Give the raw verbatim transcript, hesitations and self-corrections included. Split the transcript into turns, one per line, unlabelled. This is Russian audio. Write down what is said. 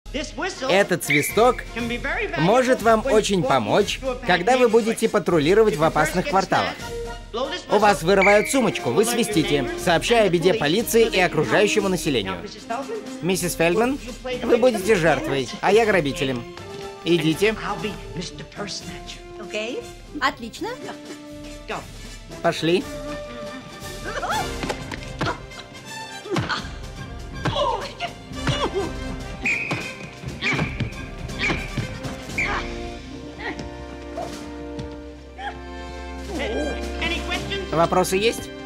Этот свисток может вам очень помочь, когда вы будете патрулировать в опасных кварталах. У вас вырывают сумочку, вы свистите, сообщая о беде полиции и окружающему населению. Миссис Фельдман, вы будете жертвой, а я грабителем. Идите.
Отлично.
Пошли. Вопросы есть?